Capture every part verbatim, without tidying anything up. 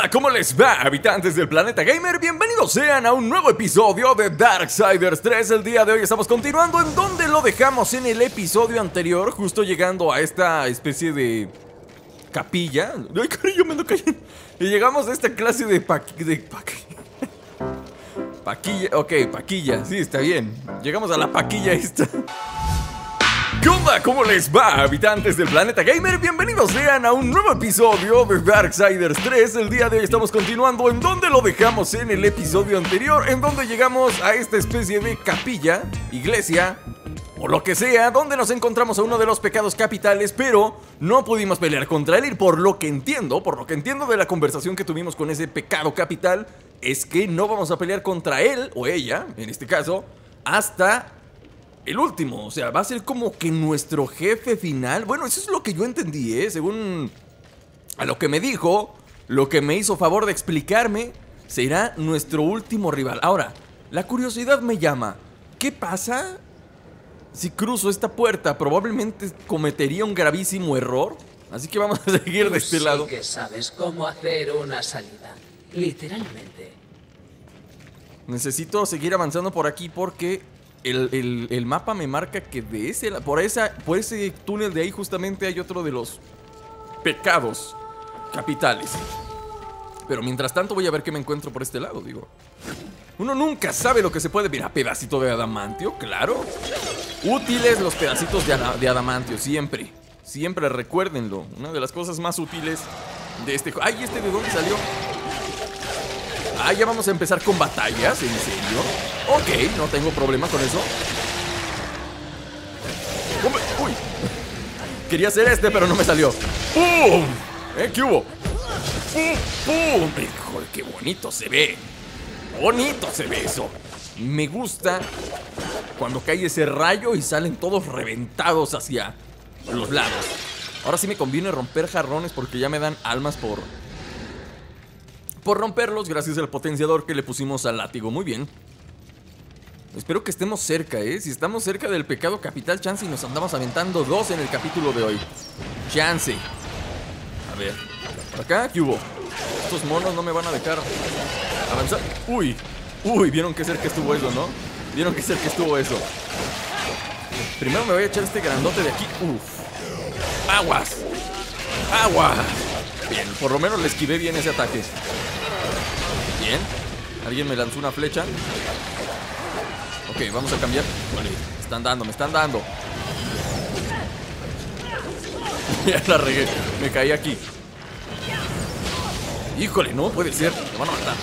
onda? ¿Cómo les va, habitantes del planeta gamer? Bienvenidos sean a un nuevo episodio de Darksiders tres. El día de hoy estamos continuando en donde lo dejamos en el episodio anterior, justo llegando a esta especie de capilla. Ay, cariño, me ando cayendo. Y llegamos a esta clase de paqui... de paqui... paquilla, ok, paquilla, sí, está bien. Llegamos a la paquilla esta. ¿Qué onda? ¿Cómo les va, habitantes del planeta gamer? Bienvenidos sean a un nuevo episodio de Darksiders tres. El día de hoy estamos continuando en donde lo dejamos en el episodio anterior, en donde llegamos a esta especie de capilla, iglesia o lo que sea, donde nos encontramos a uno de los pecados capitales, pero no pudimos pelear contra él. Y por lo que entiendo, por lo que entiendo de la conversación que tuvimos con ese pecado capital, es que no vamos a pelear contra él, o ella, en este caso, hasta el último. O sea, va a ser como que nuestro jefe final. Bueno, eso es lo que yo entendí, ¿eh? Según a lo que me dijo, lo que me hizo favor de explicarme, será nuestro último rival. Ahora, la curiosidad me llama. ¿Qué pasa si cruzo esta puerta? Probablemente cometería un gravísimo error. Así que vamos a seguir de este lado. Sí que sabes cómo hacer una salida. Literalmente. Necesito seguir avanzando por aquí porque el, el, el mapa me marca que de ese, por, esa, por ese túnel de ahí justamente hay otro de los pecados capitales. Pero mientras tanto voy a ver qué me encuentro por este lado, digo. Uno nunca sabe lo que se puede... Mira, pedacito de adamantio, claro. Útiles los pedacitos de, de adamantio, siempre. Siempre recuérdenlo. Una de las cosas más útiles de este juego. ¡Ay, este de dónde salió! Ah, ya vamos a empezar con batallas, ¿en serio? Ok, no tengo problema con eso. ¡Uy! Quería hacer este, pero no me salió. ¡Pum! ¿Eh? ¿Qué hubo? ¡Pum! ¡Pum! ¡Híjole, qué bonito se ve! ¡Bonito se ve eso! Me gusta cuando cae ese rayo y salen todos reventados hacia los lados. Ahora sí me conviene romper jarrones porque ya me dan almas por... por romperlos gracias al potenciador que le pusimos al látigo. Muy bien. Espero que estemos cerca, ¿eh? Si estamos cerca del pecado capital, chance y nos andamos aventando dos en el capítulo de hoy. Chance. A ver. ¿Por acá? ¿Qué hubo? Estos monos no me van a dejar avanzar. Uy. Uy, vieron qué cerca estuvo eso, ¿no? Vieron qué cerca estuvo eso. Primero me voy a echar este grandote de aquí. Uf. Aguas. Aguas. Bien, por lo menos le esquivé bien ese ataque. Bien. Alguien me lanzó una flecha. Ok, vamos a cambiar. Vale, me están dando, me están dando. Ya la regué, me caí aquí. Híjole, no puede ser, me van a matar.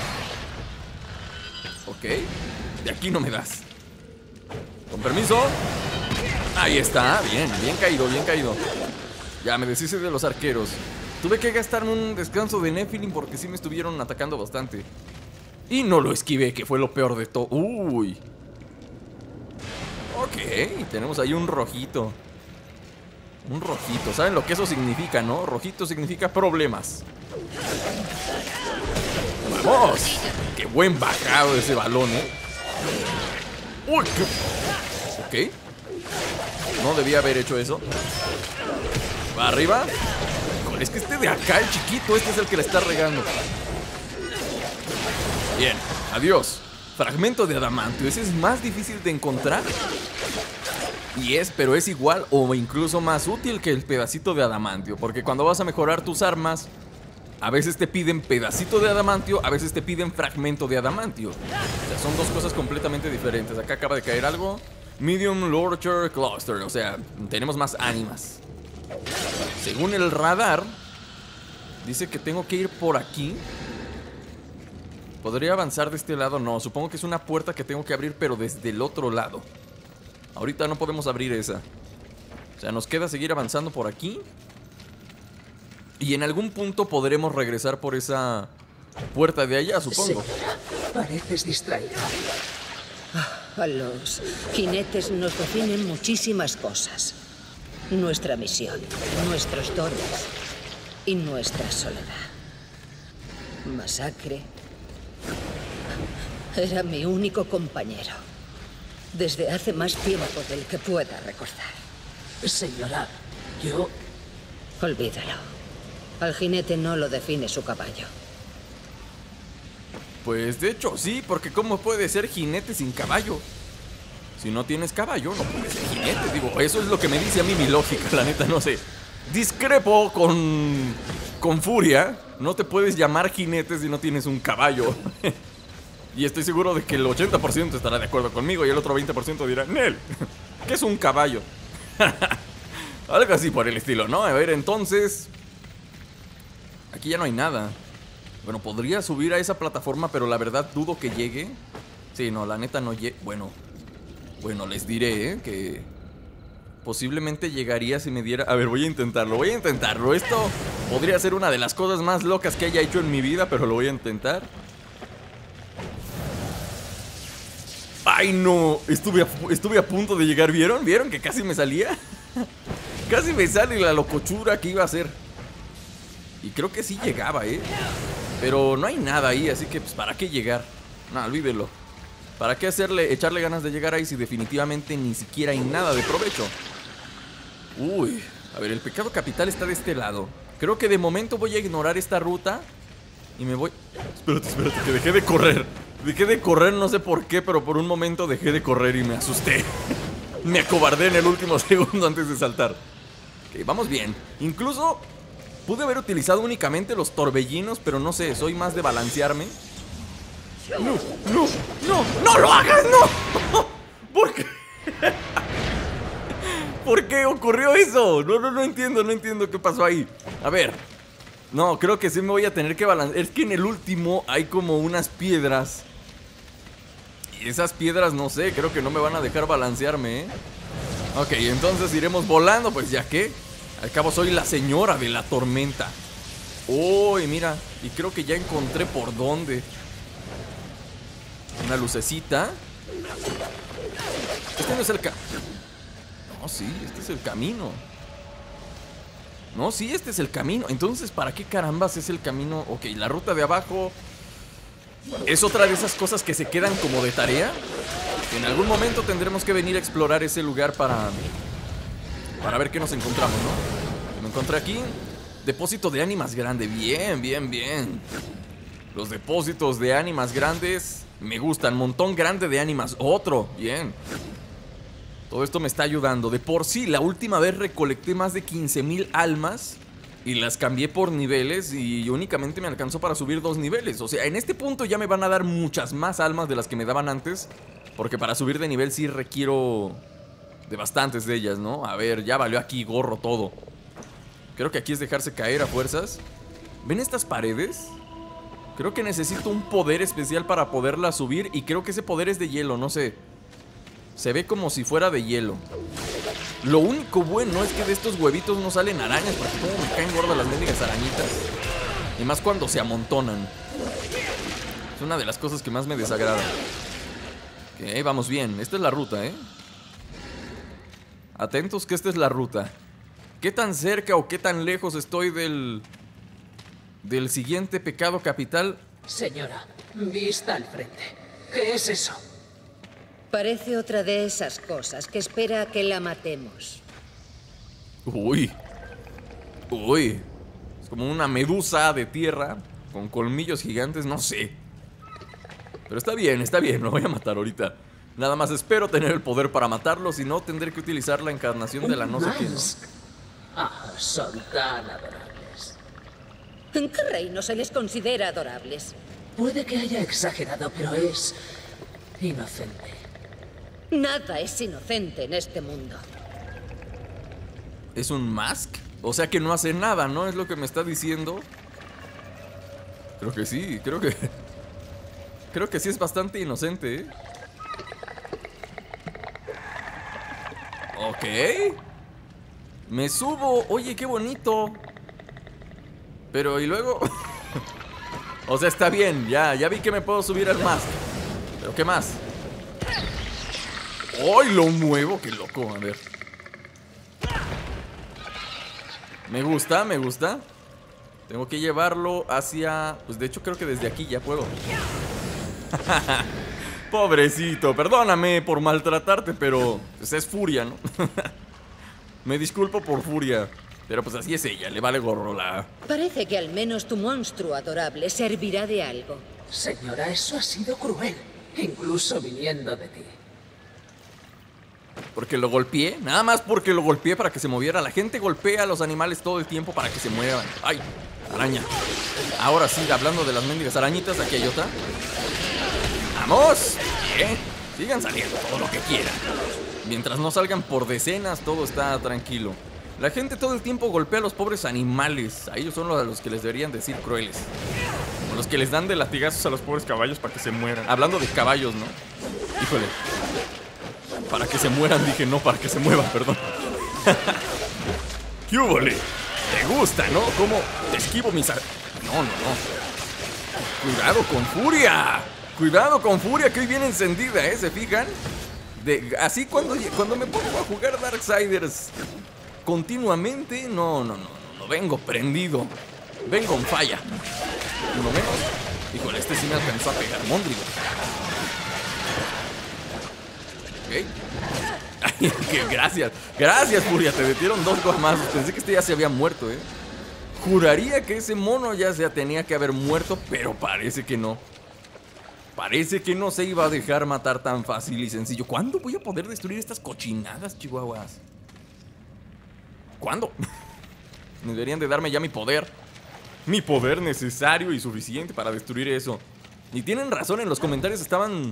Ok, de aquí no me das. Con permiso. Ahí está, bien, bien caído, bien caído. Ya me deshice de los arqueros. Tuve que gastarme un descanso de Nephilim porque sí me estuvieron atacando bastante. Y no lo esquivé, que fue lo peor de todo. Uy. Ok, tenemos ahí un rojito. Un rojito, ¿saben lo que eso significa, no? Rojito significa problemas. ¡Vamos! ¡Qué buen bajado ese balón, eh! ¡Uy! ¿Qué? Ok. No debía haber hecho eso. Va arriba. Es que este de acá, el chiquito, este es el que la está regando. Bien, adiós. Fragmento de adamantio, ese es más difícil de encontrar. Y es, pero es igual o incluso más útil que el pedacito de adamantio. Porque cuando vas a mejorar tus armas, a veces te piden pedacito de adamantio, a veces te piden fragmento de adamantio. O sea, son dos cosas completamente diferentes. Acá acaba de caer algo. Medium Lurcher Cluster, o sea, tenemos más ánimas. Según el radar, dice que tengo que ir por aquí. ¿Podría avanzar de este lado? No, supongo que es una puerta que tengo que abrir, pero desde el otro lado. Ahorita no podemos abrir esa. O sea, nos queda seguir avanzando por aquí. Y en algún punto podremos regresar por esa puerta de allá, supongo. Señora, pareces distraída. A los jinetes nos definen muchísimas cosas. Nuestra misión, nuestros dones y nuestra soledad. Masacre era mi único compañero desde hace más tiempo del que pueda recordar. Señora, yo... Olvídalo. Al jinete no lo define su caballo. Pues de hecho sí, porque ¿cómo puede ser jinete sin caballo? Si no tienes caballo, no puedes ser jinete. Digo, eso es lo que me dice a mí mi lógica, la neta, no sé. Discrepo con, con furia. No te puedes llamar jinete si no tienes un caballo. Y estoy seguro de que el ochenta por ciento estará de acuerdo conmigo y el otro veinte por ciento dirá, Nel, ¿qué es un caballo? Algo así por el estilo, ¿no? A ver, entonces... Aquí ya no hay nada. Bueno, podría subir a esa plataforma, pero la verdad dudo que llegue. Sí, no, la neta no llegue. Bueno, bueno, les diré, ¿eh? Que posiblemente llegaría si me diera... A ver, voy a intentarlo, voy a intentarlo. Esto podría ser una de las cosas más locas que haya hecho en mi vida, pero lo voy a intentar. ¡Ay, no! Estuve a, estuve a punto de llegar, ¿vieron? ¿Vieron que casi me salía? Casi me sale la locochura que iba a hacer. Y creo que sí llegaba, ¿eh? Pero no hay nada ahí, así que pues ¿para qué llegar? No, olvídelo. ¿Para qué hacerle, echarle ganas de llegar ahí si definitivamente ni siquiera hay nada de provecho? Uy, a ver, el pecado capital está de este lado. Creo que de momento voy a ignorar esta ruta y me voy... Espérate, espérate, que dejé de correr. Dejé de correr, no sé por qué, pero por un momento dejé de correr y me asusté. Me acobardé en el último segundo antes de saltar. Ok, vamos bien. Incluso pude haber utilizado únicamente los torbellinos, pero no sé, soy más de balancearme. No, no, no, no lo hagas, no. ¿Por qué? ¿Por qué ocurrió eso? No, no, no entiendo, no entiendo qué pasó ahí. A ver. No, creo que sí me voy a tener que balancear. Es que en el último hay como unas piedras. Y esas piedras, no sé, creo que no me van a dejar balancearme, ¿eh? Ok, entonces iremos volando, pues ya que al cabo soy la señora de la tormenta. Uy, mira, y creo que ya encontré por dónde. Una lucecita. Este no es el camino. No, sí, este es el camino. No, sí, este es el camino. Entonces, ¿para qué carambas es el camino? Ok, la ruta de abajo es otra de esas cosas que se quedan como de tarea. En algún momento tendremos que venir a explorar ese lugar para Para ver qué nos encontramos, ¿no? Me encontré aquí. Depósito de ánimas grande. Bien, bien, bien. Los depósitos de ánimas grandes me gustan. Montón grande de ánimas. Otro, bien. Todo esto me está ayudando. De por sí, la última vez recolecté más de quince mil almas y las cambié por niveles y únicamente me alcanzó para subir dos niveles. O sea, en este punto ya me van a dar muchas más almas de las que me daban antes, porque para subir de nivel sí requiero de bastantes de ellas, ¿no? A ver, ya valió aquí gorro todo. Creo que aquí es dejarse caer a fuerzas. ¿Ven estas paredes? Creo que necesito un poder especial para poderlas subir y creo que ese poder es de hielo, no sé. Se ve como si fuera de hielo. Lo único bueno es que de estos huevitos no salen arañas, porque como me caen gordas las mendigas arañitas. Y más cuando se amontonan. Es una de las cosas que más me desagrada. Ok, vamos bien. Esta es la ruta, ¿eh? Atentos que esta es la ruta. ¿Qué tan cerca o qué tan lejos estoy del... del siguiente pecado capital? Señora, vista al frente. ¿Qué es eso? Parece otra de esas cosas que espera a que la matemos. Uy. Uy. Es como una medusa de tierra con colmillos gigantes, no sé. Pero está bien, está bien, lo voy a matar ahorita. Nada más espero tener el poder para matarlo, si no tendré que utilizar la encarnación de la no sé quién, ¿no? Ah, son tan adorables. ¿En qué reino se les considera adorables? Puede que haya exagerado, pero es inocente. Nada es inocente en este mundo. ¿Es un mask? O sea que no hace nada, ¿no? Es lo que me está diciendo. Creo que sí, creo que... Creo que sí es bastante inocente, ¿eh? Ok. Me subo. Oye, qué bonito. Pero, ¿y luego? O sea, está bien. Ya, ya vi que me puedo subir al mask. ¿Pero qué más? ¡Ay, lo muevo! ¡Qué loco! A ver. Me gusta, me gusta. Tengo que llevarlo hacia... Pues de hecho creo que desde aquí ya puedo. Pobrecito, perdóname por maltratarte, pero pues es Furia, ¿no? Me disculpo por Furia, pero pues así es ella, le vale gorro la... Parece que al menos tu monstruo adorable servirá de algo. Señora, eso ha sido cruel, incluso viniendo de ti. Porque lo golpeé, nada más porque lo golpeé para que se moviera. La gente golpea a los animales todo el tiempo para que se muevan. ¡Ay! Araña. Ahora sí, hablando de las mendigas arañitas, aquí hay otra. ¡Vamos! Bien. Sigan saliendo todo lo que quieran. Mientras no salgan por decenas, todo está tranquilo. La gente todo el tiempo golpea a los pobres animales. A ellos son los a los que les deberían decir crueles. O los que les dan de latigazos a los pobres caballos para que se mueran. Hablando de caballos, ¿no? Híjole. Para que se mueran, dije, no para que se muevan, perdón. ¿Qué húbole? ¿Te gusta, no? ¿Cómo esquivo mis... ar- No, no, no. Cuidado con Furia. Cuidado con Furia, que hoy viene encendida, ¿eh? ¿Se fijan? De... Así cuando, cuando me pongo a jugar Darksiders continuamente, no, no, no, no vengo prendido. Vengo en falla. Uno menos. Híjole, este sí me alcanzó a pegar, Mondrigo. Ok. Ay, que gracias, gracias Furia, te metieron dos guamazos. Pensé que este ya se había muerto, eh. Juraría que ese mono ya se tenía que haber muerto, pero parece que no. Parece que no se iba a dejar matar tan fácil y sencillo. ¿Cuándo voy a poder destruir estas cochinadas, chihuahuas? ¿Cuándo? Deberían de darme ya mi poder. Mi poder necesario y suficiente para destruir eso. Y tienen razón, en los comentarios estaban...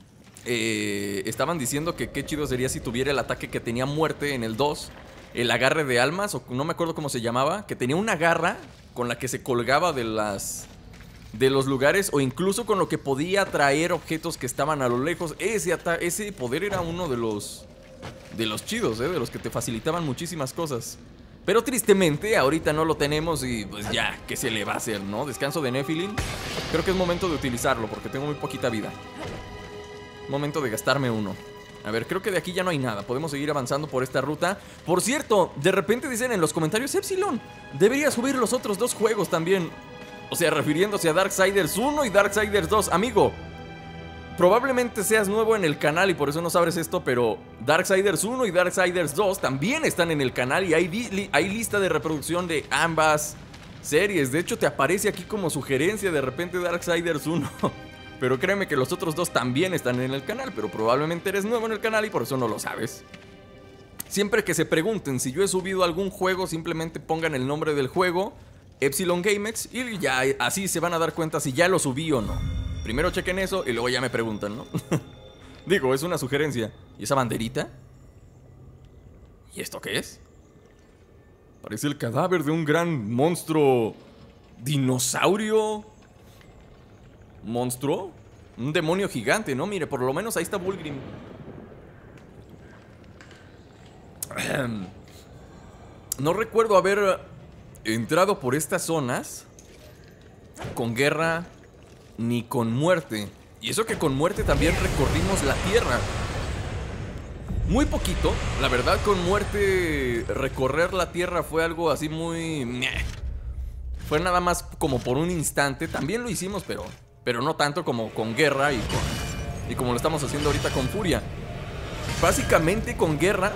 Eh, estaban diciendo que qué chido sería si tuviera el ataque que tenía muerte en el dos. El agarre de almas, o no me acuerdo cómo se llamaba. Que tenía una garra con la que se colgaba de las... de los lugares, o incluso con lo que podía atraer objetos que estaban a lo lejos. Ese, ata ese poder era uno de los... de los chidos, ¿eh? De los que te facilitaban muchísimas cosas. Pero tristemente ahorita no lo tenemos y pues ya, ¿qué se le va a hacer, no? Descanso de Nephilim. Creo que es momento de utilizarlo porque tengo muy poquita vida. Momento de gastarme uno. A ver, creo que de aquí ya no hay nada. Podemos seguir avanzando por esta ruta. Por cierto, de repente dicen en los comentarios, Epsilon, debería subir los otros dos juegos también. O sea, refiriéndose a Darksiders uno y Darksiders dos. Amigo, probablemente seas nuevo en el canal y por eso no sabes esto, pero Darksiders uno y Darksiders dos también están en el canal y hay, li hay lista de reproducción de ambas series. De hecho, te aparece aquí como sugerencia de repente Darksiders uno. Pero créeme que los otros dos también están en el canal, pero probablemente eres nuevo en el canal y por eso no lo sabes. Siempre que se pregunten si yo he subido algún juego, simplemente pongan el nombre del juego, Epsilon GameX, y ya así se van a dar cuenta si ya lo subí o no. Primero chequen eso y luego ya me preguntan, ¿no? Digo, es una sugerencia. ¿Y esa banderita? ¿Y esto qué es? Parece el cadáver de un gran monstruo... dinosaurio... ¿monstruo? Un demonio gigante, ¿no? Mire, por lo menos ahí está Bullgrim. No recuerdo haber entrado por estas zonas con guerra ni con muerte. Y eso que con muerte también recorrimos la tierra. Muy poquito, la verdad, con muerte recorrer la tierra fue algo así muy... Fue nada más como por un instante. También lo hicimos, pero... pero no tanto como con guerra y, con, y como lo estamos haciendo ahorita con Furia. Básicamente con guerra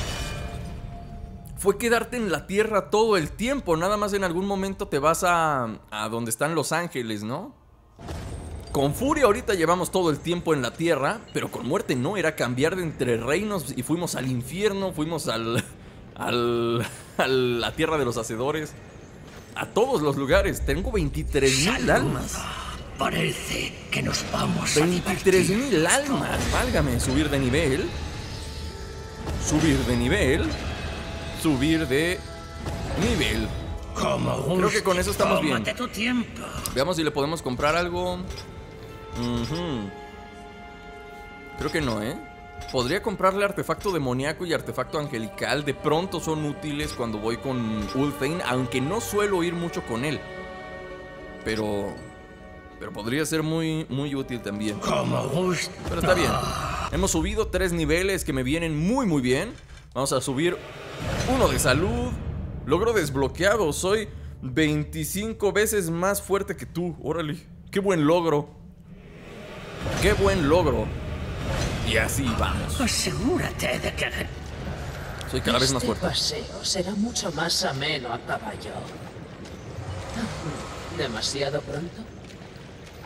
fue quedarte en la tierra todo el tiempo. Nada más en algún momento te vas a, a donde están los ángeles, ¿no? Con Furia ahorita llevamos todo el tiempo en la tierra, pero con muerte no, era cambiar de entre reinos y fuimos al infierno, fuimos al, al, a la tierra de los hacedores, a todos los lugares. Tengo veintitrés mil almas. Parece que nos vamos a veintitrés mil almas, válgame. Subir de nivel. Subir de nivel. Subir de nivel. Creo que con eso estamos bien. Tu tiempo. Veamos si le podemos comprar algo. uh-huh. Creo que no, ¿eh? Podría comprarle artefacto demoníaco y artefacto angelical. De pronto son útiles cuando voy con Ulthane, aunque no suelo ir mucho con él. Pero... Pero podría ser muy, muy útil también. Pero está bien. Hemos subido tres niveles que me vienen muy, muy bien. Vamos a subir uno de salud. Logro desbloqueado. Soy veinticinco veces más fuerte que tú. Órale. Qué buen logro. Qué buen logro. Y así vamos. Asegúrate de que... Soy cada vez más fuerte. Este paseo será mucho más ameno a caballo. ¿Demasiado pronto?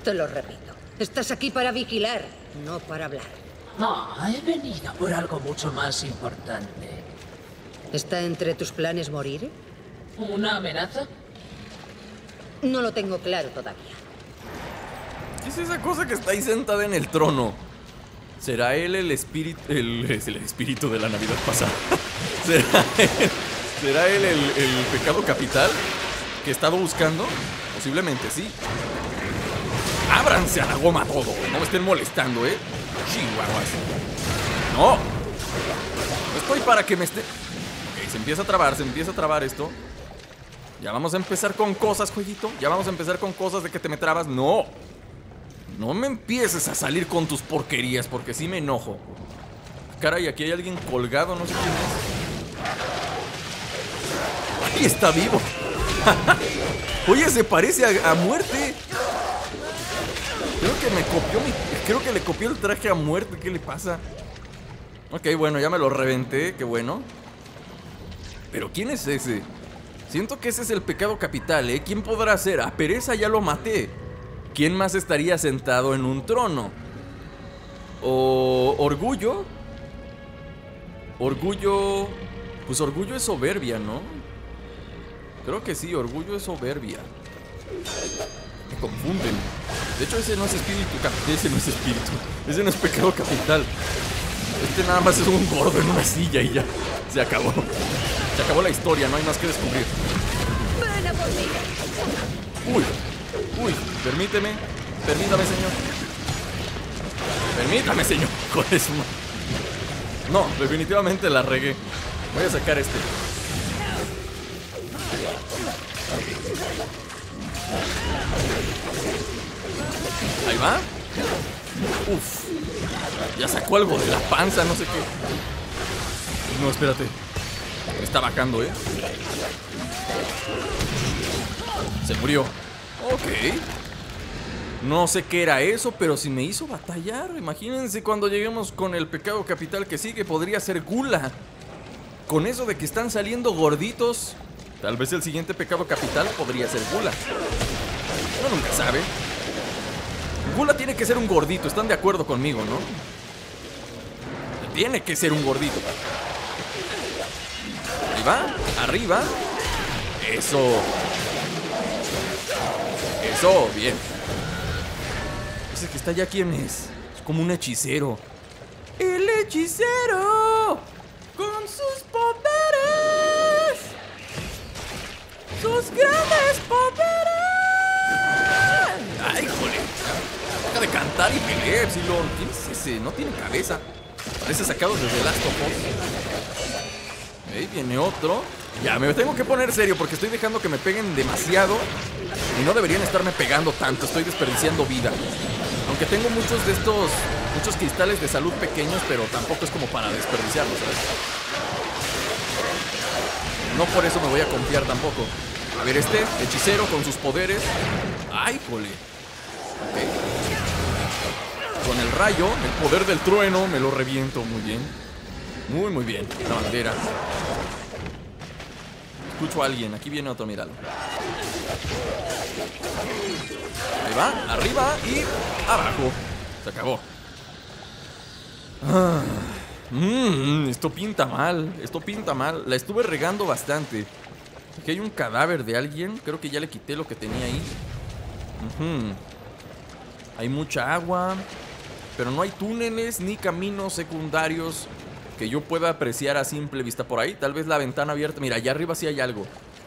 Te lo repito. Estás aquí para vigilar, no para hablar. No, he venido por algo mucho más importante. ¿Está entre tus planes morir? ¿Una amenaza? No lo tengo claro todavía. ¿Qué es esa cosa que está ahí sentada en el trono? ¿Será él el espíritu, el, es el espíritu de la Navidad pasada? ¿Será él, ¿será él el, el pecado capital que he estado buscando? Posiblemente sí. ¡Ábranse a la goma todo! No me estén molestando, ¿eh? Chihuahuas. ¡No! No estoy para que me esté... Ok, se empieza a trabar, se empieza a trabar esto. Ya vamos a empezar con cosas, jueguito. Ya vamos a empezar con cosas de que te me trabas. ¡No! No me empieces a salir con tus porquerías, porque sí me enojo. Caray, aquí hay alguien colgado, no sé quién es. ¡Ay, está vivo! Oye, se parece a, a muerte. Creo que me copió mi... Creo que le copió el traje a muerte. ¿Qué le pasa? Ok, bueno, ya me lo reventé. Qué bueno. Pero ¿quién es ese? Siento que ese es el pecado capital, ¿eh? ¿Quién podrá ser? A Pereza ya lo maté. ¿Quién más estaría sentado en un trono? ¿O Orgullo? Orgullo... Pues Orgullo es soberbia, ¿no? Creo que sí, Orgullo es soberbia. Me confunden. De hecho, ese no es espíritu capital. Ese no es espíritu. Ese no es pecado capital. Este nada más es un gordo en una silla y ya. Se acabó. Se acabó la historia, no hay más que descubrir. ¡Ven a por mí! Uy, uy, permíteme. Permítame, señor. Permítame, señor. Joder, su madre. No, definitivamente la regué. Voy a sacar este. Ahí va. Uf. Ya sacó algo de la panza, no sé qué. No, espérate. Me está bajando, ¿eh? Se murió. Ok. No sé qué era eso, pero si me hizo batallar. Imagínense cuando lleguemos con el pecado capital que sigue. Podría ser gula. Con eso de que están saliendo gorditos, tal vez el siguiente pecado capital podría ser gula. Uno nunca sabe. Gula tiene que ser un gordito, están de acuerdo conmigo, ¿no? Tiene que ser un gordito. Ahí va, arriba. Eso. Eso, bien. Ese que está allá, ¿quién es? Es como un hechicero. ¡El hechicero! ¡Con sus poderes! ¡Sus grandes poderes! ¡Ay, joder! Deja de cantar y pelear, Epsilon. ¿Quién es ese? No tiene cabeza. Parece sacado desde Last of Us. Ahí viene otro. Ya, me tengo que poner serio porque estoy dejando que me peguen demasiado. Y no deberían estarme pegando tanto. Estoy desperdiciando vida. Aunque tengo muchos de estos... Muchos cristales de salud pequeños, pero tampoco es como para desperdiciarlos, ¿sabes? No por eso me voy a confiar tampoco. A ver, este hechicero con sus poderes. ¡Ay, jole! Ok. Con el rayo, el poder del trueno, me lo reviento. Muy bien. Muy, muy bien. La bandera. Escucho a alguien. Aquí viene otro, míralo. Ahí va, arriba y abajo. Se acabó. Ah, mmm, esto pinta mal. Esto pinta mal. La estuve regando bastante. Aquí hay un cadáver de alguien. Creo que ya le quité lo que tenía ahí. Uh-huh. Hay mucha agua, pero no hay túneles ni caminos secundarios que yo pueda apreciar a simple vista. Por ahí, tal vez la ventana abierta. Mira, allá arriba sí hay algo.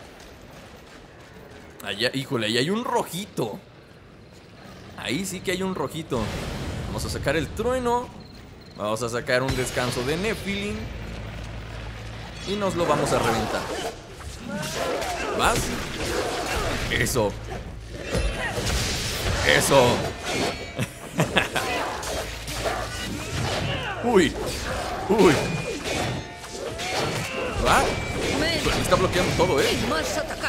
Allá, híjole, ahí hay un rojito. Ahí sí que hay un rojito. Vamos a sacar el trueno. Vamos a sacar un descanso de Nephilim. Y nos lo vamos a reventar. ¿Vas? Eso. Eso. Uy. Uy. ¿Va? Pues me está bloqueando todo, ¿eh? Más atacar.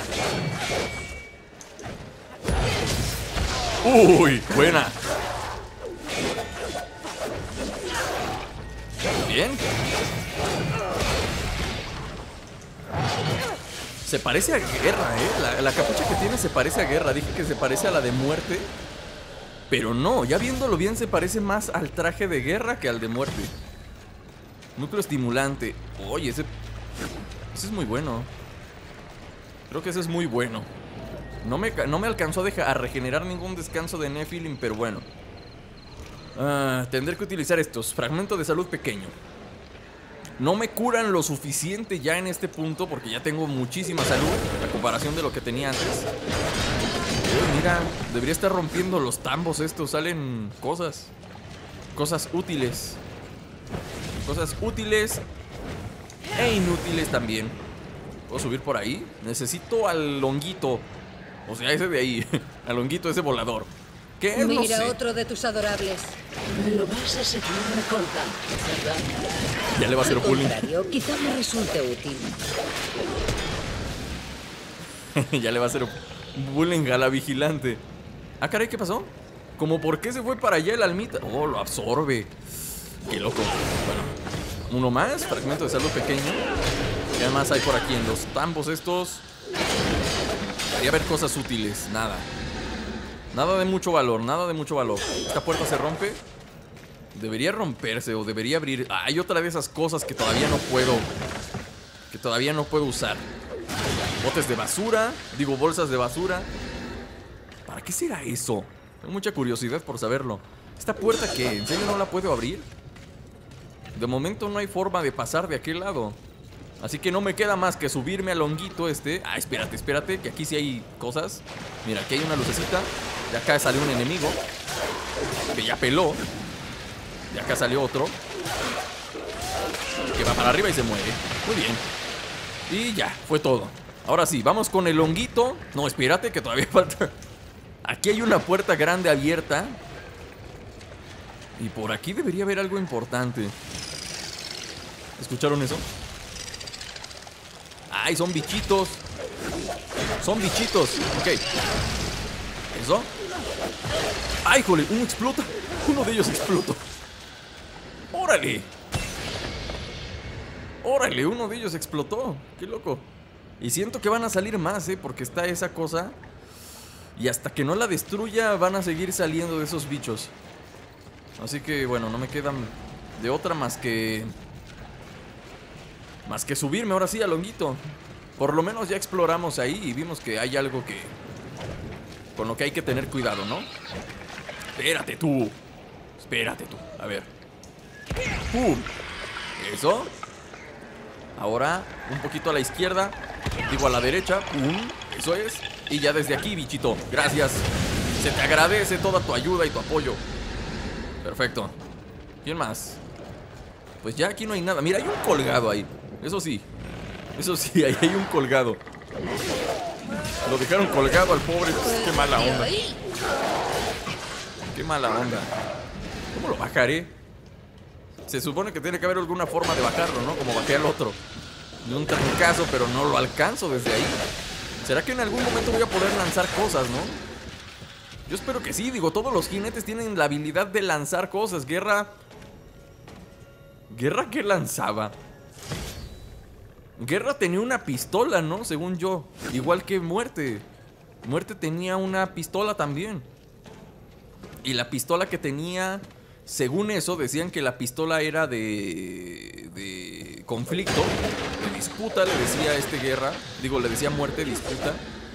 Uy, buena. Bien. Se parece a guerra, ¿eh? La, la capucha que tiene se parece a guerra. Dije que se parece a la de muerte. Pero no, ya viéndolo bien se parece más al traje de guerra que al de muerte. Núcleo estimulante. Oye, ese... Ese es muy bueno. Creo que ese es muy bueno. No me, no me alcanzó a, dejar, a regenerar ningún descanso de Nephilim, pero bueno. Uh, tendré que utilizar estos. Fragmento de salud pequeño. No me curan lo suficiente ya en este punto, porque ya tengo muchísima salud a comparación de lo que tenía antes. Uy, mira, debería estar rompiendo los tambos estos. Salen cosas. Cosas útiles. Cosas útiles e inútiles también. ¿Puedo subir por ahí? Necesito al honguito. O sea, ese de ahí. Al honguito, ese volador. ¿Qué es? Mira, no sé. otro de tus adorables. Lo vas a seguir recordando, ¿verdad? Ya le va a hacer Al bullying. contrario, quizá me resulte útil. Ya le va a hacer bullying a la vigilante. Ah, caray, ¿qué pasó? ¿Cómo por qué se fue para allá el almita? Oh, lo absorbe. Qué loco. Bueno, uno más, fragmento de salud pequeño. ¿Qué más hay por aquí en los tambos estos? Debería haber cosas útiles, nada. Nada de mucho valor, nada de mucho valor. Esta puerta se rompe. Debería romperse o debería abrir. Ah, hay otra de esas cosas que todavía no puedo. Que todavía no puedo usar. Botes de basura. Digo, bolsas de basura. ¿Para qué será eso? Tengo mucha curiosidad por saberlo. ¿Esta puerta qué? ¿En serio no la puedo abrir? De momento no hay forma de pasar de aquel lado. Así que no me queda más que subirme al honguito este. Ah, espérate, espérate, que aquí sí hay cosas. Mira, aquí hay una lucecita. De acá salió un enemigo que ya peló. De acá salió otro que va para arriba y se muere. Muy bien. Y ya, fue todo. Ahora sí, vamos con el honguito. No, espérate, que todavía falta. Aquí hay una puerta grande abierta. Y por aquí debería haber algo importante. ¿Escucharon eso? ¡Ay, son bichitos! Son bichitos. Ok. ¿Eso? ¡Ay, jole! Uno explota. Uno de ellos explotó. ¡Órale! ¡Órale! Uno de ellos explotó. ¡Qué loco! Y siento que van a salir más, ¿eh? Porque está esa cosa. Y hasta que no la destruya van a seguir saliendo de esos bichos. Así que, bueno, no me quedan de otra más que... Más que subirme ahora sí al honguito. Por lo menos ya exploramos ahí y vimos que hay algo que... Con lo que hay que tener cuidado, ¿no? Espérate tú. Espérate tú. A ver. ¡Pum! Eso. Ahora, un poquito a la izquierda. Digo, a la derecha. ¡Pum! Eso es. Y ya desde aquí, bichito. Gracias. Se te agradece toda tu ayuda y tu apoyo. Perfecto. ¿Quién más? Pues ya aquí no hay nada. Mira, hay un colgado ahí. Eso sí. Eso sí, ahí hay un colgado. Lo dejaron colgado al pobre. Qué mala onda. Qué mala onda. ¿Cómo lo bajaré? Se supone que tiene que haber alguna forma de bajarlo, ¿no? Como bajé al otro. De un trancazo, pero no lo alcanzo desde ahí. ¿Será que en algún momento voy a poder lanzar cosas, no? Yo espero que sí. Digo, todos los jinetes tienen la habilidad de lanzar cosas. Guerra... ¿Guerra qué lanzaba? Guerra tenía una pistola, ¿no? Según yo. Igual que Muerte. Muerte tenía una pistola también. Y la pistola que tenía... Según eso, decían que la pistola era de... De conflicto. De disputa, le decía a este Guerra. Digo, le decía Muerte, disputa.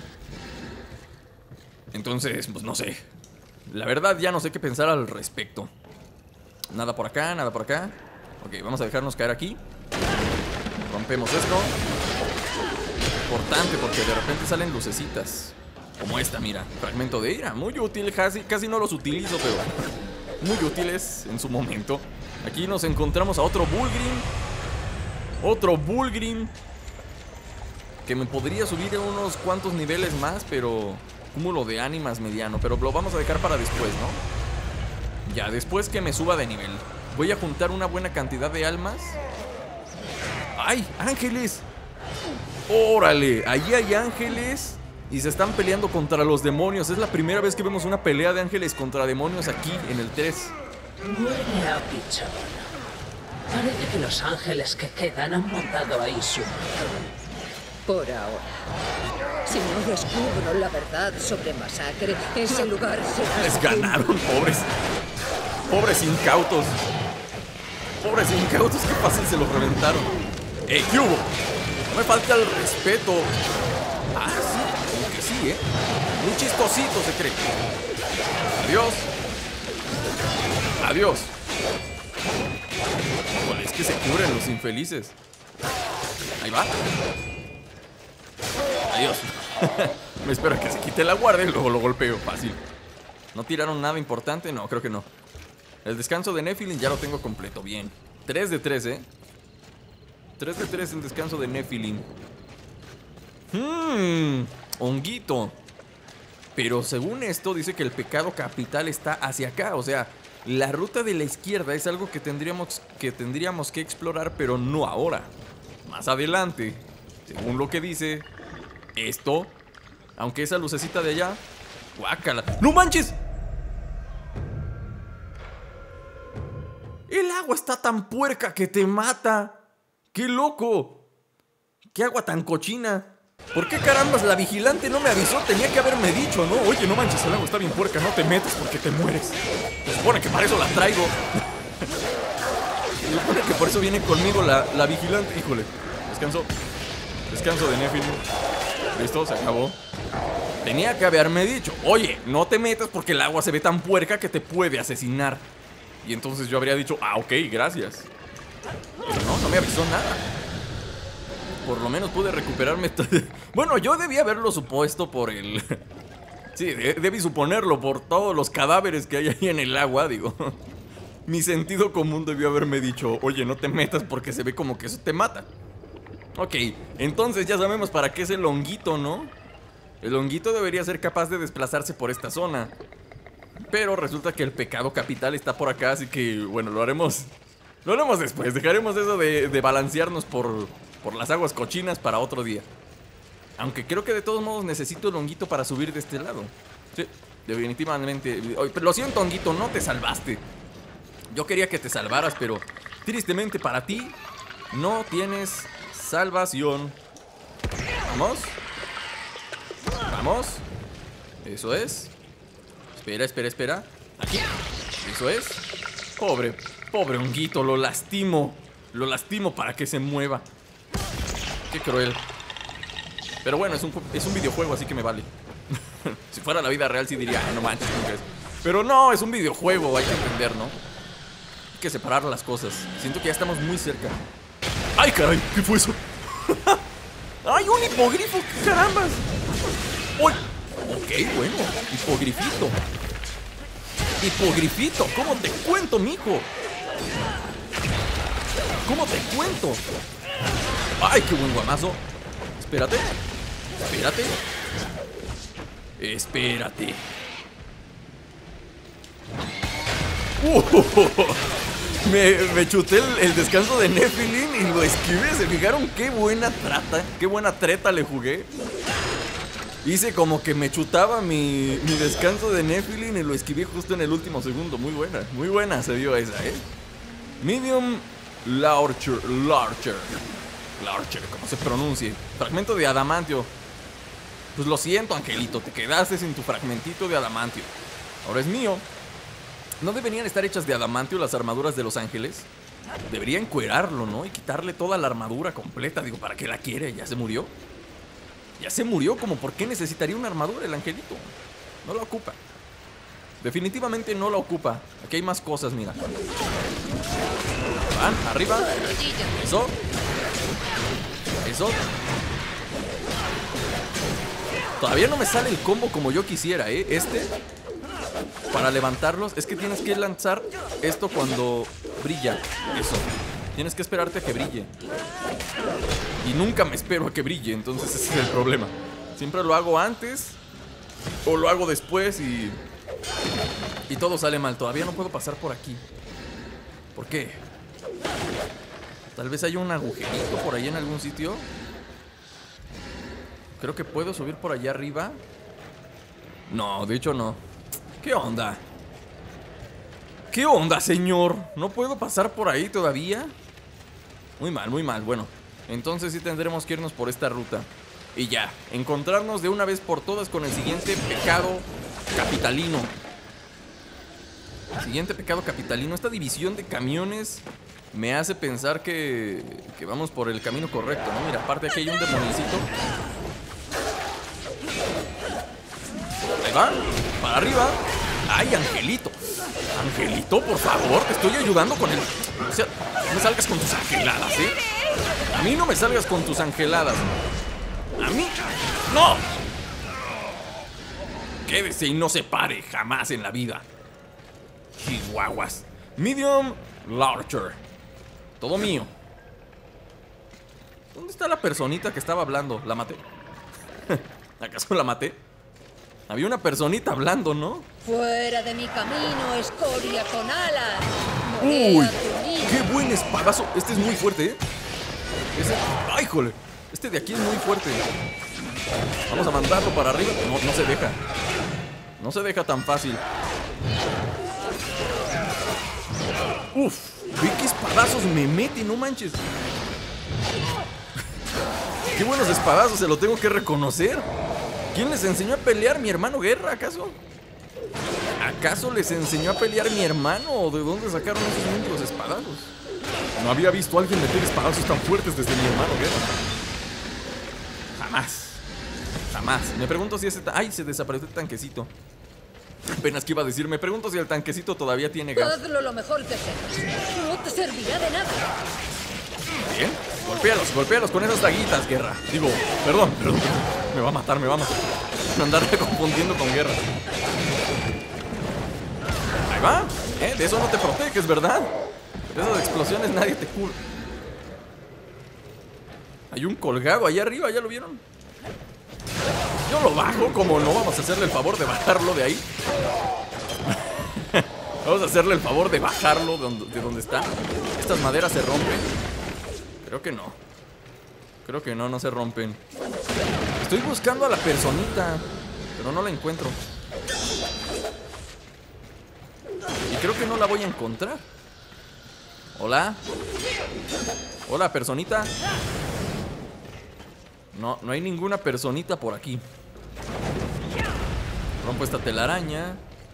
Entonces, pues no sé. La verdad ya no sé qué pensar al respecto. Nada por acá, nada por acá. Ok, vamos a dejarnos caer aquí. Rompemos esto. Importante porque de repente salen lucecitas. Como esta, mira. Fragmento de ira. Muy útil, casi, casi no los utilizo, pero muy útiles en su momento. Aquí nos encontramos a otro Bullgrim. Otro Bullgrim. Que me podría subir a unos cuantos niveles más, pero... Cúmulo de ánimas mediano. Pero lo vamos a dejar para después, ¿no? Ya, después que me suba de nivel. Voy a juntar una buena cantidad de almas. ¡Ay! ¡Ángeles! ¡Órale! Allí hay ángeles y se están peleando contra los demonios. Es la primera vez que vemos una pelea de ángeles contra demonios aquí en el tres. Huele a pichón. Parece que los ángeles que quedan han montado ahí su... Por ahora. Si no descubro la verdad sobre Masacre, ese lugar será... Les ganaron, pobres. Pobres incautos. Pobres incautos, qué fácil se los reventaron. ¡Ey, qué hubo! No me falta el respeto. Ah, sí, como que sí, ¿eh? Muy chistosito se cree. Adiós. Adiós. Híjole, es que se cubren los infelices. Ahí va. Adiós. Me espero que se quite la guardia y luego lo golpeo. Fácil. ¿No tiraron nada importante? No, creo que no. El descanso de Nephilim ya lo tengo completo. Bien. tres de tres, ¿eh? tres de tres el descanso de Nephilim. Hmm, honguito. Pero según esto dice que el pecado capital está hacia acá. O sea, la ruta de la izquierda es algo que tendríamos que, tendríamos que explorar, pero no ahora. Más adelante. Según lo que dice esto. Aunque esa lucecita de allá... ¡Guácala! ¡No manches! El agua está tan puerca que te mata. ¡Qué loco! ¡Qué agua tan cochina! ¿Por qué carambas la vigilante no me avisó? Tenía que haberme dicho, ¿no? Oye, no manches, el agua está bien puerca, no te metas porque te mueres. Se supone que para eso la traigo. Se supone que por eso viene conmigo la, la vigilante. Híjole, descanso. Descanso de Nephilim. Listo, se acabó. Tenía que haberme dicho, oye, no te metas porque el agua se ve tan puerca que te puede asesinar. Y entonces yo habría dicho, ah, ok, gracias. Pero no, no me avisó nada. Por lo menos pude recuperarme. Bueno, yo debía haberlo supuesto por el... Sí, de debí suponerlo por todos los cadáveres que hay ahí en el agua, digo. Mi sentido común debió haberme dicho, oye, no te metas porque se ve como que eso te mata. Ok, entonces ya sabemos para qué es el honguito, ¿no? El honguito debería ser capaz de desplazarse por esta zona. Pero resulta que el pecado capital está por acá, así que, bueno, lo haremos... Lo haremos después, dejaremos eso de, de balancearnos por, por las aguas cochinas para otro día. Aunque creo que de todos modos necesito el honguito para subir de este lado. Sí, definitivamente. Lo siento, honguito, no te salvaste. Yo quería que te salvaras, pero tristemente para ti no tienes salvación. Vamos. Vamos. Eso es. Espera, espera, espera. Aquí. Eso es. Pobre, pobre honguito, lo lastimo. Lo lastimo para que se mueva. Qué cruel. Pero bueno, es un, es un videojuego, así que me vale. Si fuera la vida real sí diría, ah, no manches, nunca es. Pero no, es un videojuego, hay que entender, ¿no? Hay que separar las cosas. Siento que ya estamos muy cerca. ¡Ay, caray! ¿Qué fue eso? ¡Ay, un hipogrifo! ¡Qué carambas! ¡Uy! Ok, bueno, hipogrifito. Hipogrifito, ¿cómo te cuento, mijo? ¿Cómo te cuento? ¡Ay, qué buen guamazo! Espérate. Espérate. Espérate. Uh, me, me chuté el, el descanso de Nephilim y lo esquivé. ¿Se fijaron qué buena trata? Qué buena treta le jugué. Hice como que me chutaba mi, mi descanso de Nephilim y lo esquivé justo en el último segundo. Muy buena, muy buena se vio esa, ¿eh? Medium Larcher, Larcher Larcher, como se pronuncie. Fragmento de adamantio. Pues lo siento, Angelito, te quedaste sin tu fragmentito de adamantio. Ahora es mío. ¿No deberían estar hechas de adamantio las armaduras de los ángeles? Debería encuerarlo, ¿no? Y quitarle toda la armadura completa. Digo, ¿para qué la quiere? ¿Ya se murió? Ya se murió, como por qué necesitaría una armadura el angelito. No la ocupa. Definitivamente no la ocupa. Aquí hay más cosas, mira. Van, arriba. Eso. Eso. Todavía no me sale el combo como yo quisiera, ¿eh? Este, para levantarlos, es que tienes que lanzar esto cuando brilla. Eso. Tienes que esperarte a que brille. Y nunca me espero a que brille, entonces ese es el problema. Siempre lo hago antes o lo hago después y... Y todo sale mal. Todavía no puedo pasar por aquí. ¿Por qué? Tal vez haya un agujerito por ahí en algún sitio. Creo que puedo subir por allá arriba. No, de hecho no. ¿Qué onda? ¿Qué onda, señor? ¿No puedo pasar por ahí todavía? Muy mal, muy mal, bueno. Entonces sí tendremos que irnos por esta ruta. Y ya, encontrarnos de una vez por todas con el siguiente pecado capitalino. El siguiente pecado capitalino. Esta división de camiones me hace pensar que, que vamos por el camino correcto, ¿no? Mira, aparte aquí hay un demonicito. Ahí va, para arriba. ¡Ay, Angelito! Angelito, por favor, te estoy ayudando con el... O sea, no me salgas con tus angeladas, ¿eh? A mí no me salgas con tus angeladas. A mí... ¡No! Quédese y no se pare jamás en la vida. Chihuahuas. Medium Larger. Todo mío. ¿Dónde está la personita que estaba hablando? ¿La maté? ¿Acaso la maté? Había una personita hablando, ¿no? Fuera de mi camino, escoria con alas. ¡Uy! ¡Qué buen espadazo! Este es muy fuerte, ¿eh? Ese... ¡Ay, jole! Este de aquí es muy fuerte. Vamos a mandarlo para arriba. No, no se deja. No se deja tan fácil. ¡Uf! Ve qué espadazos me mete, no manches. ¡Qué buenos espadazos! Se lo tengo que reconocer. ¿Quién les enseñó a pelear? ¿Mi hermano Guerra, acaso? ¿Acaso les enseñó a pelear mi hermano? ¿O de dónde sacaron esos mendigos espadazos? No había visto a alguien meter espadazos tan fuertes desde mi hermano Guerra. Jamás. Jamás. Me pregunto si ese... ¡Ay! Se desapareció el tanquecito. Apenas que iba a decir, me pregunto si el tanquecito todavía tiene gas. Hazlo lo mejor que sepas. No te servirá de nada. Bien, golpéalos, golpéalos con esas daguitas, Guerra. Digo, perdón, perdón. Me va a matar, me va a matar. No andarme confundiendo con Guerra. Ahí va. ¿Eh? De eso no te proteges, ¿verdad? De esas explosiones nadie te cura. Hay un colgado allá arriba, ¿ya lo vieron? Yo lo bajo, como no, vamos a hacerle el favor de bajarlo de ahí. Vamos a hacerle el favor de bajarlo de donde, de donde está. Estas maderas se rompen. Creo que no. Creo que no, no se rompen. Estoy buscando a la personita, pero no la encuentro. Y creo que no la voy a encontrar. Hola. Hola, personita. No, no hay ninguna personita por aquí. Rompo esta telaraña.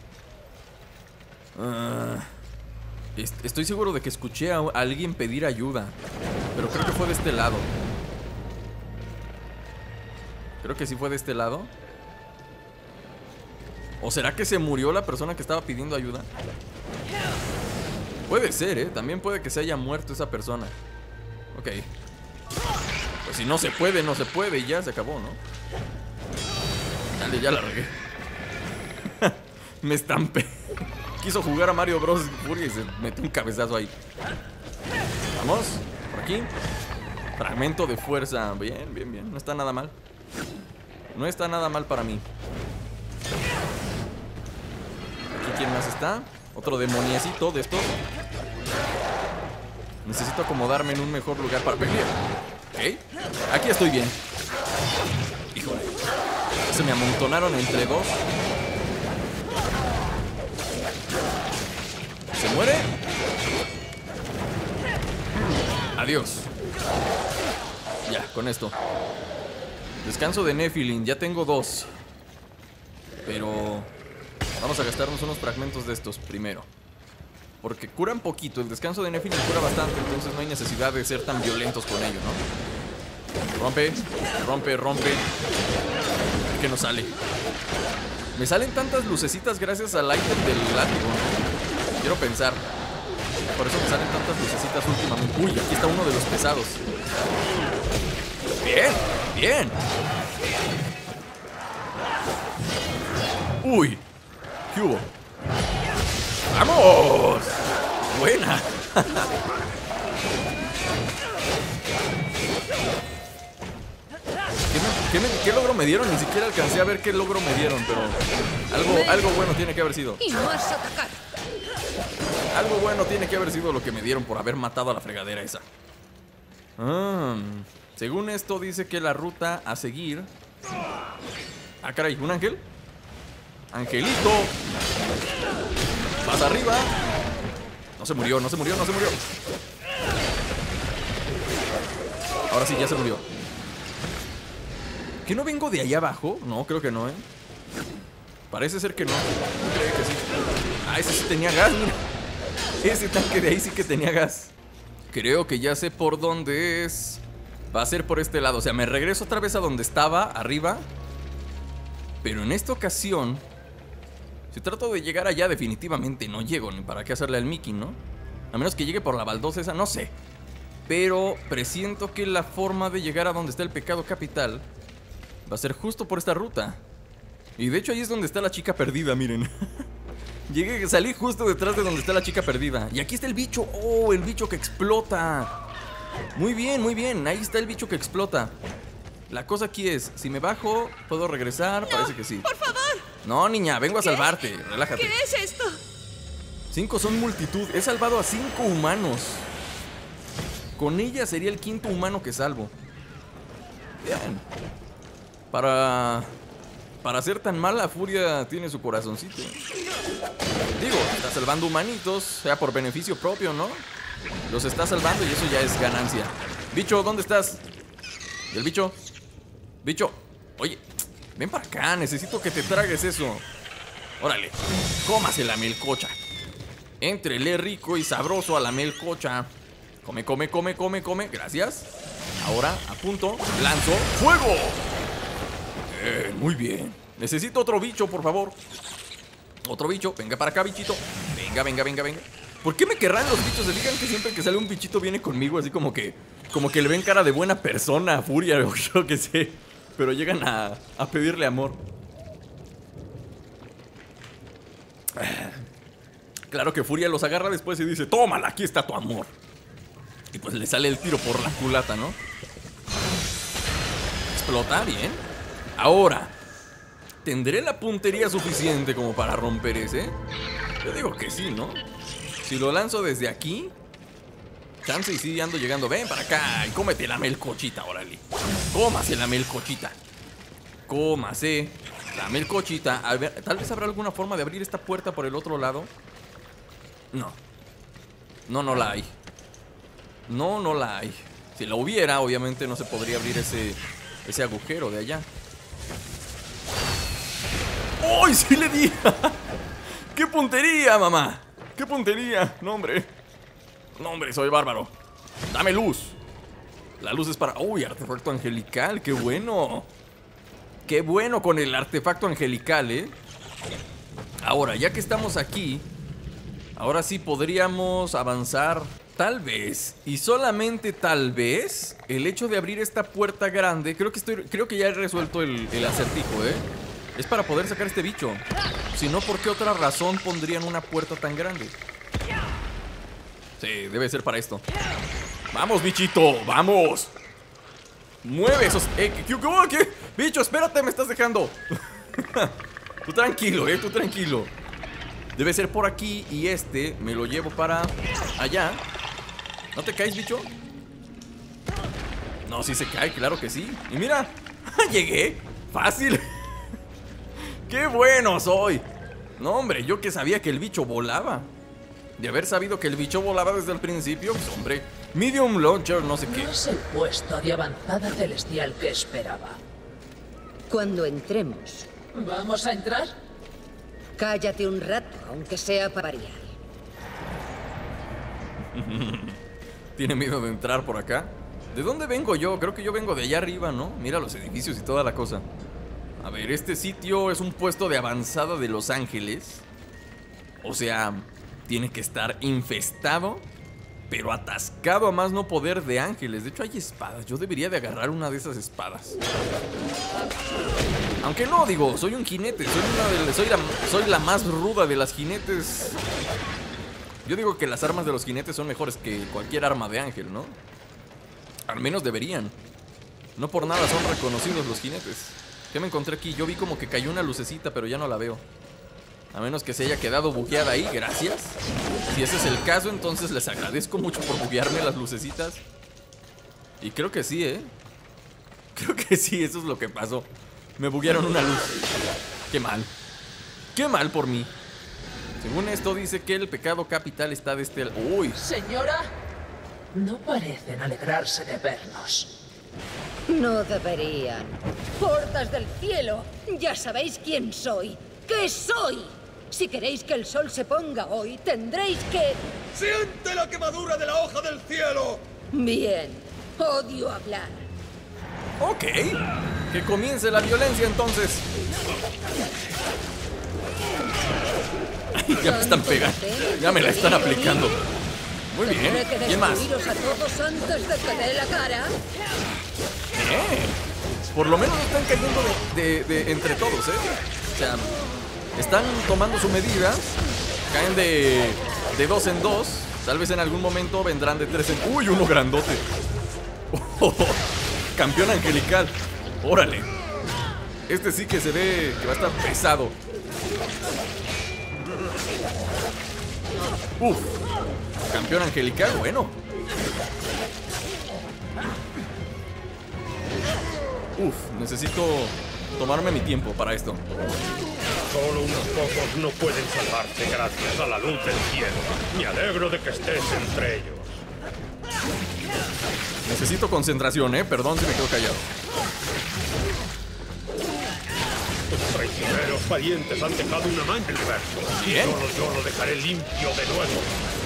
uh, est Estoy seguro de que escuché a alguien pedir ayuda, pero creo que fue de este lado. Creo que sí fue de este lado. ¿O será que se murió la persona que estaba pidiendo ayuda? Puede ser, ¿eh? También puede que se haya muerto esa persona. Ok. Pues si no se puede, no se puede y ya se acabó, ¿no? Dale, ya la regué. Me estampé. Quiso jugar a Mario Bros. Furia y se metió un cabezazo ahí. Vamos, por aquí. Fragmento de fuerza. Bien, bien, bien. No está nada mal. No está nada mal para mí. Aquí, ¿quién más está? Otro demoniecito de estos. Necesito acomodarme en un mejor lugar para pelear. Ok, aquí estoy bien. Híjole, se me amontonaron entre dos. ¿Se muere? Adiós. Ya, con esto. Descanso de Nephilim, ya tengo dos. Pero vamos a gastarnos unos fragmentos de estos primero, porque curan poquito. El descanso de Nephilim cura bastante, entonces no hay necesidad de ser tan violentos con ello, ¿no? Rompe, rompe, rompe. ¿Qué nos sale? Me salen tantas lucecitas gracias al ítem del látigo. Quiero pensar. Por eso me salen tantas lucecitas últimamente. Uy, aquí está uno de los pesados. Bien, bien. Uy, ¿qué hubo? ¡Vamos! ¡Buena! ¿Qué, me, qué, me, ¿Qué logro me dieron? Ni siquiera alcancé a ver qué logro me dieron, pero algo, algo bueno tiene que haber sido. Y más atacar. Algo bueno tiene que haber sido lo que me dieron por haber matado a la fregadera esa. Ah, según esto dice que la ruta a seguir... Ah, caray, ¿un ángel? Angelito. Vas arriba. No se murió, no se murió, no se murió. Ahora sí, ya se murió. ¿Que no vengo de ahí abajo? No, creo que no, ¿eh? Parece ser que no. Creo que sí. Ah, ese sí tenía gas, mira. Ese tanque de ahí sí que tenía gas. Creo que ya sé por dónde es. Va a ser por este lado. O sea, me regreso otra vez a donde estaba, arriba. Pero en esta ocasión, si trato de llegar allá, definitivamente no llego. Ni para qué hacerle al Mickey, ¿no? A menos que llegue por la baldosa esa, no sé. Pero presiento que la forma de llegar a donde está el pecado capital va a ser justo por esta ruta. Y de hecho ahí es donde está la chica perdida, miren. Llegué, salí justo detrás de donde está la chica perdida. Y aquí está el bicho. Oh, el bicho que explota. Muy bien, muy bien. Ahí está el bicho que explota. La cosa aquí es, si me bajo, ¿puedo regresar? No, parece que sí. ¡Por favor! No, niña, vengo a ¿Qué? salvarte. Relájate. ¿Qué es esto? Cinco son multitud. He salvado a cinco humanos. Con ella sería el quinto humano que salvo. Bien. Para... Para ser tan mala, Furia tiene su corazoncito. Digo, está salvando humanitos, sea por beneficio propio, ¿no? Los está salvando y eso ya es ganancia. Bicho, ¿dónde estás? ¿Y el bicho? Bicho, oye, ven para acá, necesito que te tragues eso. Órale, cómase la melcocha. Éntrele rico y sabroso a la melcocha. Come, come, come, come, come, gracias. Ahora, a punto, lanzo ¡fuego! Eh, muy bien. Necesito otro bicho, por favor. Otro bicho, venga para acá, bichito. Venga, venga, venga, venga. ¿Por qué me querrán los bichos? Se fijan que siempre que sale un bichito viene conmigo, así como que Como que le ven cara de buena persona a Furia, o yo que sé. Pero llegan a, a pedirle amor. Claro que Furia los agarra después y dice: tómala, aquí está tu amor. Y pues le sale el tiro por la culata, ¿no? Explota, bien. Ahora, ¿tendré la puntería suficiente como para romper ese? Yo digo que sí, ¿no? Si lo lanzo desde aquí, chance y sí ando llegando. Ven para acá y cómete la melcochita, órale. Cómase la melcochita. Cómase la melcochita. A ver, tal vez habrá alguna forma de abrir esta puerta por el otro lado. No. No, no la hay. No, no la hay. Si la hubiera, obviamente no se podría abrir ese, ese agujero de allá. ¡Uy! ¡Sí le di! ¡Qué puntería, mamá! ¡Qué puntería! No, hombre. No, hombre, soy bárbaro. Dame luz. La luz es para... ¡Uy! Artefacto angelical. ¡Qué bueno! ¡Qué bueno con el artefacto angelical, eh! Ahora, ya que estamos aquí, ahora sí podríamos avanzar. Tal vez, y solamente tal vez, el hecho de abrir esta puerta grande, creo que estoy, creo que ya he resuelto el, el acertijo, ¿eh? Es para poder sacar este bicho. Si no, ¿por qué otra razón pondrían una puerta tan grande? Sí, debe ser para esto. ¡Vamos, bichito! ¡Vamos! ¡Mueve esos! Eh, ¿qué, qué, qué? ¡Bicho, espérate! ¡Me estás dejando! Tú tranquilo, ¿eh? Tú tranquilo. Debe ser por aquí y este me lo llevo para allá. ¿No te caes, bicho? No, sí se cae, claro que sí. Y mira, llegué. Fácil. ¡Qué bueno soy! No, hombre, yo que sabía que el bicho volaba. De haber sabido que el bicho volaba desde el principio, pues, hombre. Medium launcher, no sé qué. No es el puesto de avanzada celestial que esperaba. Cuando entremos, ¿Vamos a entrar? cállate un rato, aunque sea para variar. ¿Tiene miedo de entrar por acá? ¿De dónde vengo yo? Creo que yo vengo de allá arriba, ¿no? Mira los edificios y toda la cosa. A ver, este sitio es un puesto de avanzada de Los Ángeles. O sea, tiene que estar infestado, pero atascado a más no poder de ángeles. De hecho hay espadas, yo debería de agarrar una de esas espadas. Aunque no, digo, soy un jinete. Soy, una de, soy, la, soy la más ruda de las jinetes. Yo digo que las armas de los jinetes son mejores que cualquier arma de ángel, ¿no? Al menos deberían. No por nada son reconocidos los jinetes. ¿Qué me encontré aquí? Yo vi como que cayó una lucecita, pero ya no la veo. A menos que se haya quedado bugueada ahí, gracias. Si ese es el caso, entonces les agradezco mucho por buguearme las lucecitas. Y creo que sí, ¿eh? Creo que sí, eso es lo que pasó. Me buguearon una luz. Qué mal. Qué mal por mí. Según esto dice que el pecado capital está de este... Uy. Señora, no parecen alegrarse de vernos. No deberían. ¡Hordas del cielo! Ya sabéis quién soy. ¿Qué soy? Si queréis que el sol se ponga hoy, tendréis que... ¡Siente la quemadura de la hoja del cielo! Bien. Odio hablar. Ok. Que comience la violencia entonces. Ya me están pegando. Ya me la están aplicando. Muy bien. ¿Quién más? ¿Destruiros a todos antes de que dé la cara? Bien. Por lo menos están cayendo de, de- de entre todos, ¿eh? O sea, están tomando su medida. Caen de, de dos en dos. Tal vez en algún momento vendrán de tres en... ¡Uy, uno grandote! Oh, campeón angelical. Órale. Este sí que se ve que va a estar pesado. Uf. Campeón angelical, bueno. Uf, necesito tomarme mi tiempo para esto. Solo unos pocos no pueden salvarse gracias a la luz del cielo. Me alegro de que estés entre ellos. Necesito concentración, eh. Perdón si me quedo callado. Los traicioneros valientes han dejado una mancha en el universo. Y Bien. solo yo lo dejaré limpio de nuevo.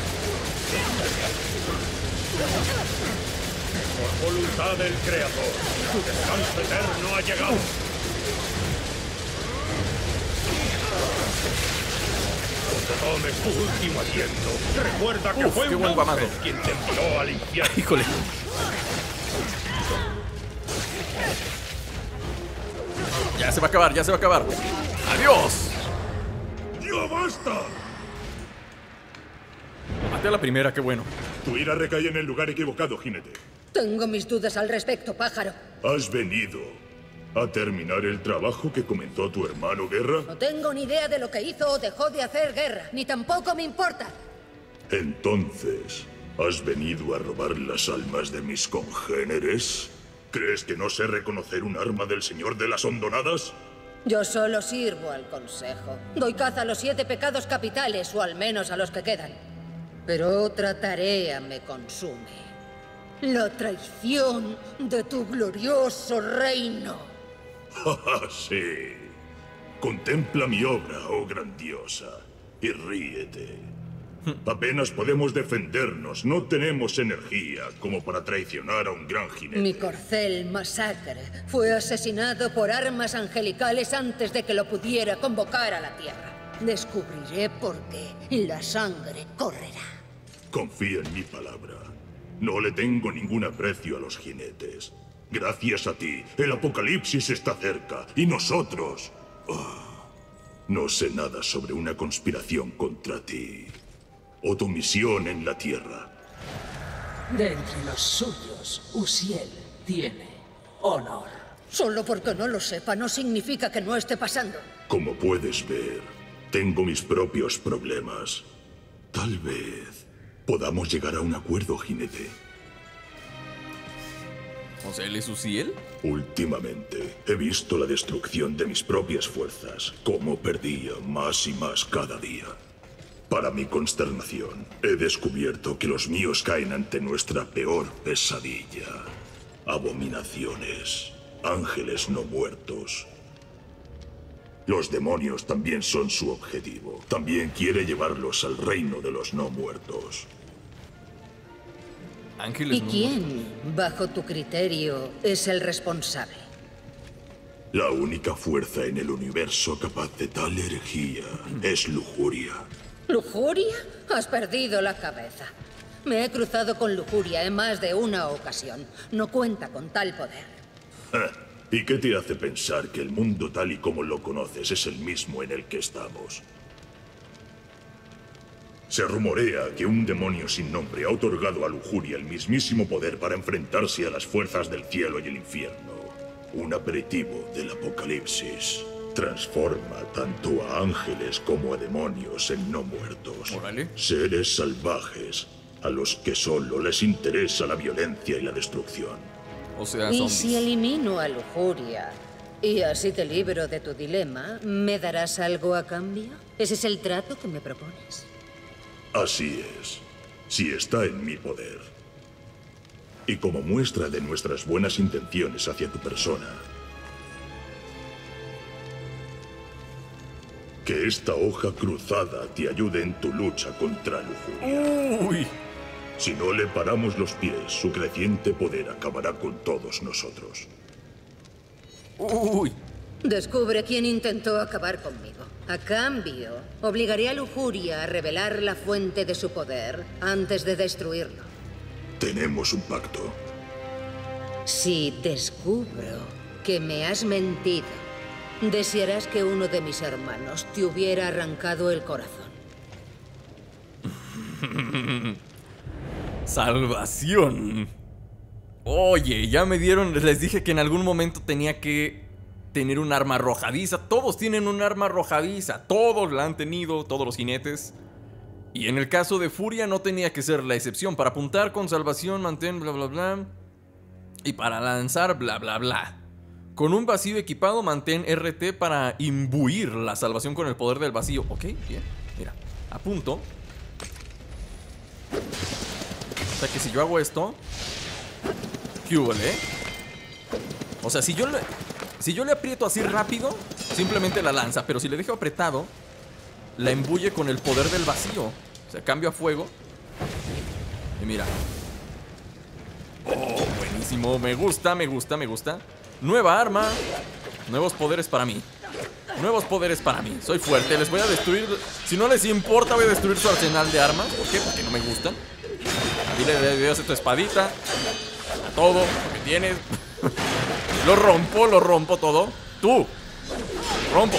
Por voluntad del Creador, tu descanso eterno ha llegado. Cuando tomes tu último aliento, recuerda que Uf, fue qué un buen guamazo. ángel quien te envió al infierno. Híjole. Ya se va a acabar, ya se va a acabar. ¡Adiós! ¡Ya basta! Maté a la primera, qué bueno. Tu ira recae en el lugar equivocado, jinete. Tengo mis dudas al respecto, pájaro. Has venido a terminar el trabajo que comenzó tu hermano Guerra. No tengo ni idea de lo que hizo o dejó de hacer Guerra, ni tampoco me importa. Entonces, ¿has venido a robar las almas de mis congéneres? ¿Crees que no sé reconocer un arma del Señor de las Hondonadas? Yo solo sirvo al consejo. Doy caza a los siete pecados capitales, o al menos a los que quedan. Pero otra tarea me consume. La traición de tu glorioso reino. ¡Ja, sí! Contempla mi obra, oh grandiosa, y ríete. Apenas podemos defendernos, no tenemos energía como para traicionar a un gran jinete. Mi corcel Masacre fue asesinado por armas angelicales antes de que lo pudiera convocar a la tierra. Descubriré por qué la sangre correrá. Confía en mi palabra. No le tengo ningún aprecio a los jinetes. Gracias a ti, el apocalipsis está cerca. Y nosotros... Oh, no sé nada sobre una conspiración contra ti. O tu misión en la Tierra. De entre los suyos, Uziel tiene honor. Solo porque no lo sepa no significa que no esté pasando. Como puedes ver, tengo mis propios problemas. Tal vez podamos llegar a un acuerdo, jinete. O sea, ¿él es Uziel? Últimamente he visto la destrucción de mis propias fuerzas, cómo perdía más y más cada día. Para mi consternación, he descubierto que los míos caen ante nuestra peor pesadilla. Abominaciones, ángeles no muertos. Los demonios también son su objetivo. También quiere llevarlos al reino de los no muertos. Ángeles ¿Y no- quién, bajo tu criterio, es el responsable? La única fuerza en el universo capaz de tal herejía es lujuria. ¿Lujuria? Has perdido la cabeza. Me he cruzado con lujuria en más de una ocasión. No cuenta con tal poder. Ja, ¿y qué te hace pensar que el mundo tal y como lo conoces es el mismo en el que estamos? Se rumorea que un demonio sin nombre ha otorgado a Lujuria el mismísimo poder para enfrentarse a las fuerzas del cielo y el infierno. Un aperitivo del apocalipsis. Transforma tanto a ángeles como a demonios en no muertos. Órale. Seres salvajes a los que solo les interesa la violencia y la destrucción. O sea, Y zombies. si elimino a lujuria y así te libro de tu dilema, ¿me darás algo a cambio? ¿Ese es el trato que me propones? Así es, si está en mi poder. Y como muestra de nuestras buenas intenciones hacia tu persona, que esta hoja cruzada te ayude en tu lucha contra Lujuria. Uy. Si no le paramos los pies, su creciente poder acabará con todos nosotros. Uy. Descubre quién intentó acabar conmigo. A cambio, obligaré a Lujuria a revelar la fuente de su poder antes de destruirlo. Tenemos un pacto. Si descubro que me has mentido, desearás que uno de mis hermanos te hubiera arrancado el corazón. Salvación. Oye, ya me dieron... Les dije que en algún momento tenía que tener un arma arrojadiza. Todos tienen un arma arrojadiza. Todos la han tenido, todos los jinetes. Y en el caso de Furia no tenía que ser la excepción. Para apuntar con salvación, mantén bla bla bla. Y para lanzar bla bla bla. Con un vacío equipado, mantén R T para imbuir la salvación con el poder del vacío. Ok, bien. Mira, apunto. O sea que si yo hago esto, ¿qué hubo, eh? O sea, si yo le, si yo le aprieto así rápido, simplemente la lanza. Pero si le dejo apretado, la imbuye con el poder del vacío. O sea, cambio a fuego. Y mira. Oh, buenísimo. Me gusta, me gusta, me gusta. Nueva arma. Nuevos poderes para mí. Nuevos poderes para mí. Soy fuerte. Les voy a destruir. Si no les importa, voy a destruir su arsenal de armas. ¿Por qué? Porque no me gustan. Aquí le doy a hacer tu espadita. A todo lo que tienes. Lo rompo, lo rompo todo. Tú. Rompo.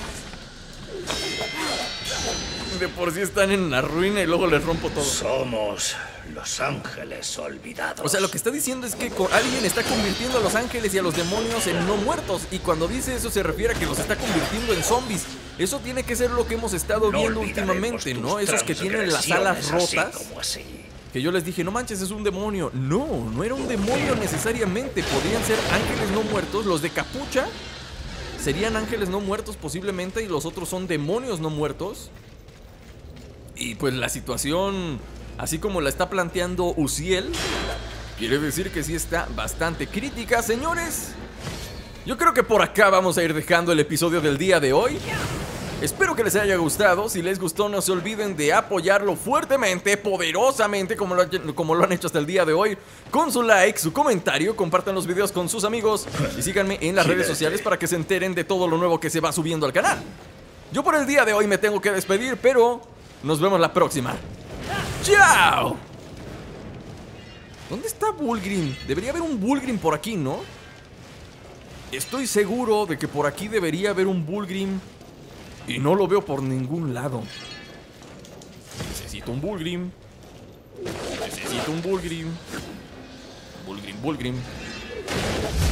De por sí están en la ruina y luego les rompo todo. Somos los ángeles olvidados. O sea, lo que está diciendo es que alguien está convirtiendo a los ángeles y a los demonios en no muertos. Y cuando dice eso se refiere a que los está convirtiendo en zombies. Eso tiene que ser lo que hemos estado No viendo últimamente, ¿no? Esos que tienen las alas rotas. Así como así. Que yo les dije, no manches, es un demonio. No, no era un demonio necesariamente. Podrían ser ángeles no muertos. Los de capucha serían ángeles no muertos posiblemente. Y los otros son demonios no muertos. Y pues la situación, así como la está planteando Uziel, quiere decir que sí está bastante crítica, señores. Yo creo que por acá vamos a ir dejando el episodio del día de hoy. Espero que les haya gustado. Si les gustó, no se olviden de apoyarlo fuertemente, poderosamente, como lo, como lo han hecho hasta el día de hoy, con su like, su comentario, compartan los videos con sus amigos y síganme en las redes sociales para que se enteren de todo lo nuevo que se va subiendo al canal. Yo por el día de hoy me tengo que despedir, pero nos vemos la próxima. ¡Chao! ¿Dónde está Bullgrim? Debería haber un Bullgrim por aquí, ¿no? Estoy seguro de que por aquí debería haber un Bullgrim y no lo veo por ningún lado. Necesito un Bullgrim. Necesito un Bullgrim. Bullgrim, Bullgrim.